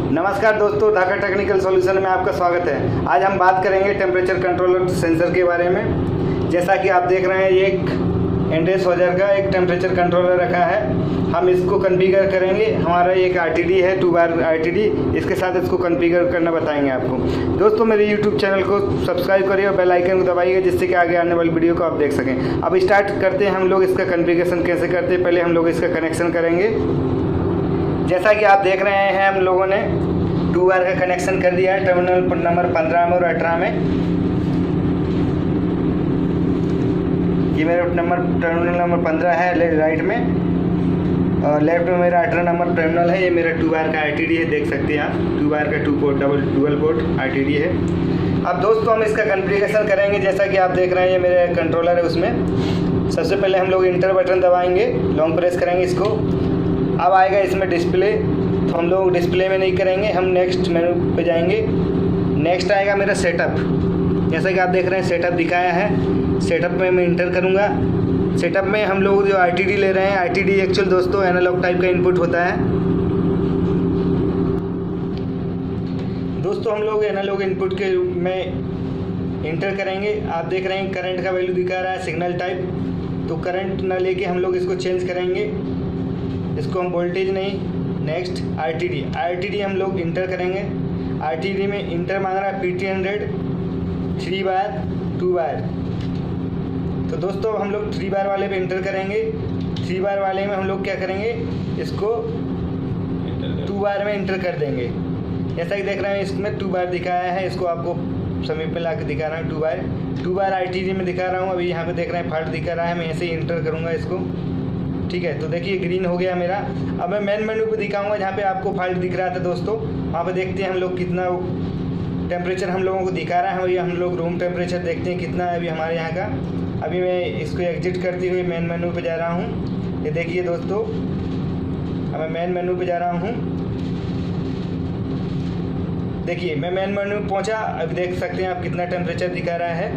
नमस्कार दोस्तों, Dhaka technical solution में आपका स्वागत है। आज हम बात करेंगे टेम्परेचर कंट्रोलर सेंसर के बारे में। जैसा कि आप देख रहे हैं, ये एक एंड्रेस होजर का एक टेम्परेचर कंट्रोलर रखा है। हम इसको कॉन्फ़िगर करेंगे। हमारा एक आरटीडी है, 2 बार आरटीडी, इसके साथ इसको कॉन्फ़िगर करना बताएंगे आपको। दोस्तों, मेरे यूट्यूब चैनल को सब्सक्राइब करिए और बेल आइकन को दबाइए, जिससे कि आगे आने वाली वीडियो को आप देख सकें। अब स्टार्ट करते हैं हम लोग इसका कॉन्फ़िगरेशन कैसे करते हैं। पहले हम लोग इसका कनेक्शन करेंगे। जैसा कि आप देख रहे हैं, हम लोगों ने 2 बार का कनेक्शन कर दिया है टर्मिनल नंबर 15 में और 18 में। ये मेरा टर्मिनल नंबर 15 है राइट में, और लेफ्ट में मेरा 18 नंबर टर्मिनल है। ये मेरा 2 बार का आरटीडी है, देख सकते हैं आप। 2 बार का 2 पोर्ट डुअल पोर्ट आरटीडी है। अब दोस्तों, हम इसका कॉन्फ़िगरेशन करेंगे। जैसा कि आप देख रहे हैं, ये मेरा कंट्रोलर है। उसमें सबसे पहले हम लोग इंटर बटन दबाएंगे, लॉन्ग प्रेस करेंगे इसको। अब आएगा इसमें डिस्प्ले, तो हम लोग डिस्प्ले में नहीं करेंगे, हम नेक्स्ट मेनू पे जाएंगे। नेक्स्ट आएगा मेरा सेटअप। जैसा कि आप देख रहे हैं, सेटअप दिखाया है। सेटअप में मैं इंटर करूंगा। सेटअप में हम लोग जो आरटीडी ले रहे हैं, आरटीडी एक्चुअल दोस्तों एनालॉग टाइप का इनपुट होता है। दोस्तों, हम लोग एनालॉग इनपुट के में इंटर करेंगे। आप देख रहे हैं करंट का वैल्यू दिखा रहा है सिग्नल टाइप, तो करंट ना लेके हम लोग इसको चेंज करेंगे। इसको हम वोल्टेज नहीं, नेक्स्ट आरटीडी हम लोग इंटर करेंगे। आरटीडी में इंटर मांग रहा है PT100 3 बार 2 बार। तो दोस्तों, हम लोग 3 बार वाले पे इंटर करेंगे। 3 बार वाले में हम लोग क्या करेंगे, इसको 2 बार में इंटर कर देंगे। जैसा कि देख रहे हैं, इसमें 2 बार दिखाया है। इसको आपको समीप में ला के दिखा रहा हूँ। 2 बार आरटीडी में दिखा रहा हूँ। अभी यहाँ पे देख रहे हैं फॉल्ट दिखा रहा है। मैं ऐसे ही इंटर करूँगा इसको, ठीक है। तो देखिए ग्रीन हो गया मेरा। अब मैं मेन मेनू पे दिखाऊंगा, जहाँ पे आपको फॉल्ट दिख रहा था दोस्तों। वहाँ पे देखते हैं हम लोग कितना टेम्परेचर हम लोगों को दिखा रहा है। वही हम लोग रूम टेम्परेचर देखते हैं कितना है अभी हमारे यहाँ का। अभी मैं इसको एग्जिट करते हुए मेन मेनू पे जा रहा हूँ। ये देखिए दोस्तों, अब मैं मेन मेनू पे जा रहा हूँ। देखिए मैं मेन मेनू पहुँचा। अभी देख सकते हैं आप कितना टेम्परेचर दिखा रहा है,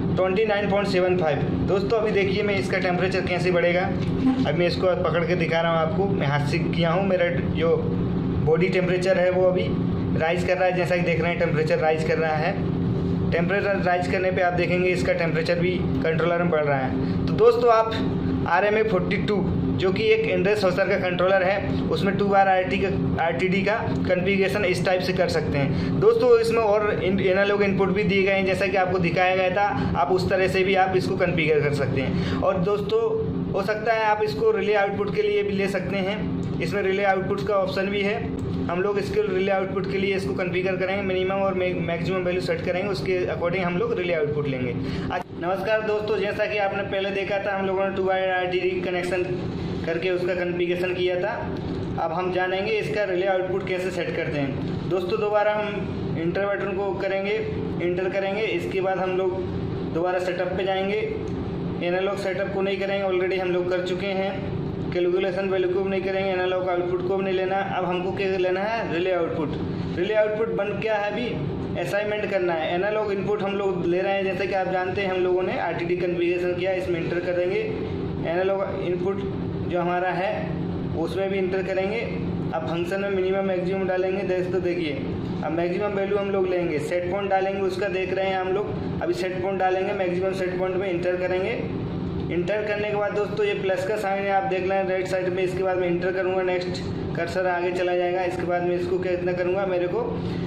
29.75। दोस्तों, अभी देखिए मैं इसका टेम्परेचर कैसे बढ़ेगा। अब मैं इसको पकड़ के दिखा रहा हूँ आपको। मैं हाथ से किया हूँ। मेरा जो बॉडी टेम्परेचर है वो अभी राइज कर रहा है। जैसा कि देख रहे हैं, टेम्परेचर राइज कर रहा है। टेम्परेचर राइज करने पे आप देखेंगे इसका टेम्परेचर भी कंट्रोलर में बढ़ रहा है। तो दोस्तों, आप RMA 42 जो कि एक एंड्रेस होजर का कंट्रोलर है, उसमें 2 बार आरटीडी का कॉन्फ़िगरेशन इस टाइप से कर सकते हैं। दोस्तों, इसमें और एनालॉग इनपुट भी दिए गए हैं, जैसा कि आपको दिखाया गया था। आप उस तरह से भी आप इसको कॉन्फ़िगर कर सकते हैं। और दोस्तों, हो सकता है आप इसको रिले आउटपुट के लिए भी ले सकते हैं। इसमें रिले आउटपुट का ऑप्शन भी है। हम लोग इसके रिले आउटपुट के लिए इसको कॉन्फ़िगर करेंगे, मिनिमम और मैक्सिमम वैल्यू सेट करेंगे, उसके अकॉर्डिंग हम लोग रिले आउटपुट लेंगे। नमस्कार दोस्तों, जैसा कि आपने पहले देखा था, हम लोगों ने 2 बार आरटीडी कनेक्शन करके उसका कॉन्फ़िगरेशन किया था। अब हम जानेंगे इसका रिले आउटपुट कैसे सेट करते हैं। दोस्तों, दोबारा हम इंटर बटन को करेंगे, इंटर करेंगे। इसके बाद हम लोग दोबारा सेटअप पे जाएंगे। एनालॉग सेटअप को नहीं करेंगे, ऑलरेडी हम लोग कर चुके हैं। कैलकुलेशन वैल्यू को भी नहीं करेंगे, एनालॉग आउटपुट को भी नहीं लेना। अब हमको क्या लेना है, रिले आउटपुट। रिले आउटपुट बन क्या है, अभी असाइनमेंट करना है। एनालॉग इनपुट हम लोग ले रहे हैं, जैसे कि आप जानते हैं हम लोगों ने आरटीडी कॉन्फ़िगरेशन किया। इसमें इंटर करेंगे। एनालॉग इनपुट जो हमारा है उसमें भी इंटर करेंगे। अब फंक्शन में मिनिमम मैक्सिमम डालेंगे। दोस्तों देखिए, अब मैक्सिमम वैल्यू हम लोग लेंगे, सेट पॉइंट डालेंगे, उसका देख रहे हैं हम लोग। अभी सेट पॉइंट डालेंगे, मैक्सिमम सेट पॉइंट में इंटर करेंगे। इंटर करने के बाद दोस्तों, ये प्लस का साइन है, आप देख लें राइट साइड में। इसके बाद मैं इंटर करूँगा, नेक्स्ट कर्सर आगे चला जाएगा। इसके बाद मैं इसको कितना करूँगा, मेरे को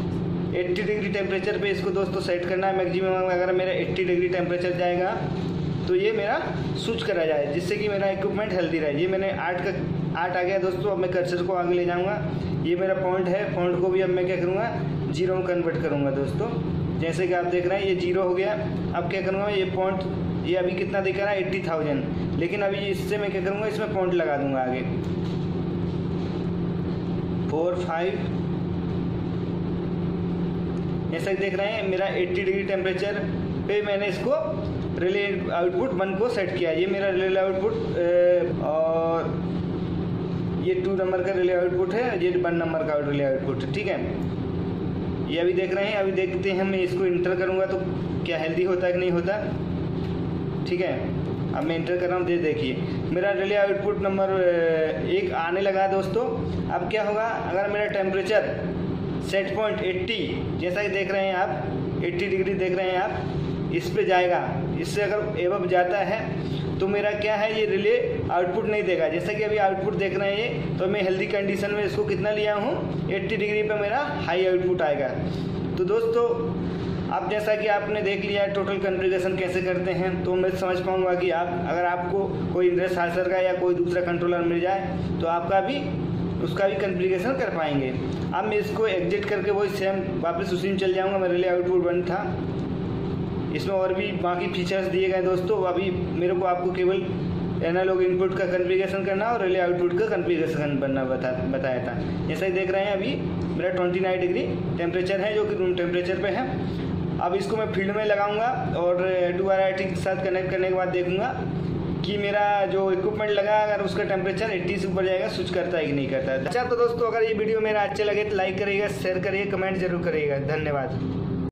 80 डिग्री टेम्परेचर पे इसको दोस्तों सेट करना है मैक्सिमम। अगर मेरा 80 डिग्री टेम्परेचर जाएगा तो ये मेरा स्विच करा जाए, जिससे कि मेरा इक्विपमेंट हेल्दी रहे। ये मैंने 8 आ गया दोस्तों। अब मैं कर्सर को आगे ले जाऊँगा। ये मेरा पॉइंट है, पॉइंट को भी अब मैं क्या करूँगा, 0 में कन्वर्ट करूँगा दोस्तों। जैसे कि आप देख रहे हैं, ये 0 हो गया। अब क्या करूँगा, ये पॉइंट, ये अभी कितना दिखा रहा है, 80,000। लेकिन अभी इससे मैं क्या करूँगा, इसमें पॉइंट लगा दूँगा आगे 4 5। जैसा कि देख रहे हैं, मेरा 80 डिग्री टेम्परेचर पे मैंने इसको रिले आउटपुट 1 को सेट किया। ये मेरा रिले आउटपुट और ये 2 नंबर का रिले आउटपुट है, ये 1 नंबर का रिले आउटपुट है, ठीक है। ये अभी देख रहे हैं। अभी देखते हैं, मैं इसको इंटर करूँगा तो क्या हेल्दी होता है कि नहीं होता, ठीक है। अब मैं इंटर कर रहा हूँ। देखिए मेरा रिले आउटपुट नंबर 1 आने लगा दोस्तों। अब क्या होगा, अगर मेरा टेम्परेचर सेट पॉइंट 80, जैसा कि देख रहे हैं आप 80 डिग्री देख रहे हैं आप, इस पे जाएगा। इससे अगर एबव जाता है तो मेरा क्या है, ये रिले आउटपुट नहीं देगा। जैसा कि अभी आउटपुट देख रहे हैं, तो मैं हेल्दी कंडीशन में इसको कितना लिया हूँ, 80 डिग्री पे मेरा हाई आउटपुट आएगा। तो दोस्तों आप जैसा कि आपने देख लिया टोटल कॉन्फ़िगरेशन कैसे करते हैं, तो मैं समझ पाऊँगा कि अगर आपको कोई इंद्रेश हासर का या कोई दूसरा कंट्रोलर मिल जाए तो आपका भी उसका भी कॉन्फ़िगरेशन कर पाएंगे। अब मैं इसको एग्जिट करके वही सेम वापस उसी में चल जाऊँगा। मेरे लिए आउटपुट 1 था, इसमें और भी बाकी फीचर्स दिए गए दोस्तों। अभी मेरे को आपको केवल एनालॉग इनपुट का कॉन्फ़िगरेशन करना और रिले आउटपुट का कॉन्फ़िगरेशन बनना बताया था। जैसा कि देख रहे हैं अभी मेरा 29 डिग्री टेम्परेचर है, जो कि रूम टेम्परेचर पे है। अब इसको मैं फील्ड में लगाऊंगा और टू-वायर के साथ कनेक्ट करने के बाद देखूंगा कि मेरा जो इक्विपमेंट लगा अगर उसका टेम्परेचर 80 से ऊपर जाएगा, स्विच करता है कि नहीं करता है। अच्छा तो दोस्तों अगर ये वीडियो मेरा अच्छे लगे तो लाइक करिएगा, शेयर करिए, कमेंट जरूर करिएगा। धन्यवाद।